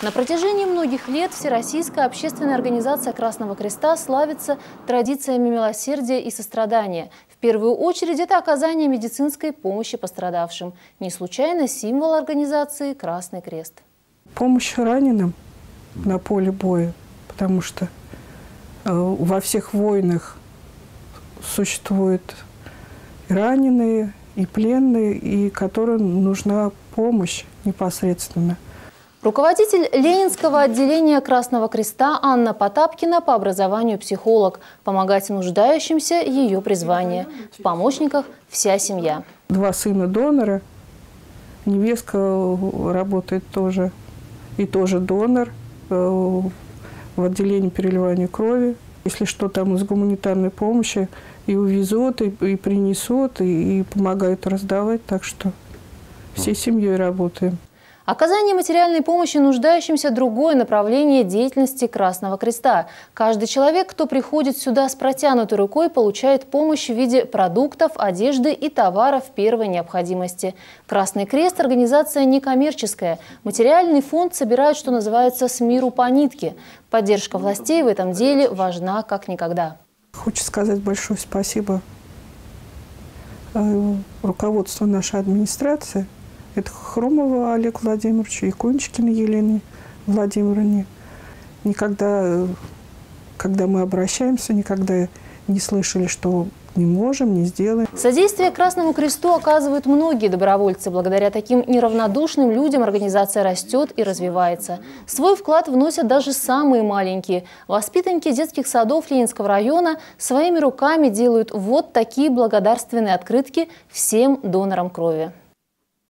На протяжении многих лет Всероссийская общественная организация Красного Креста славится традициями милосердия и сострадания. В первую очередь это оказание медицинской помощи пострадавшим. Не случайно символ организации – Красный Крест. Помощь раненым на поле боя, потому что во всех войнах существуют и раненые, и пленные, и которым нужна помощь непосредственно. Руководитель Ленинского отделения Красного Креста Анна Потапкина по образованию психолог. Помогать нуждающимся – ее призвание. В помощниках вся семья. 2 сына донора, невестка работает тоже, и тоже донор в отделении переливания крови. Если что там из гуманитарной помощи, и увезут, и принесут, и помогают раздавать. Так что всей семьей работаем. Оказание материальной помощи нуждающимся – другое направление деятельности Красного Креста. Каждый человек, кто приходит сюда с протянутой рукой, получает помощь в виде продуктов, одежды и товаров первой необходимости. Красный Крест – организация некоммерческая. Материальный фонд собирают, что называется, с миру по нитке. Поддержка властей в этом деле важна как никогда. Хочу сказать большое спасибо руководству нашей администрации. Это Хромова Олег Владимирович и Кончикина Елене Владимировне. Никогда, когда мы обращаемся, никогда не слышали, что не можем, не сделаем. Содействие Красному Кресту оказывают многие добровольцы. Благодаря таким неравнодушным людям организация растет и развивается. Свой вклад вносят даже самые маленькие. Воспитанники детских садов Ленинского района своими руками делают вот такие благодарственные открытки всем донорам крови.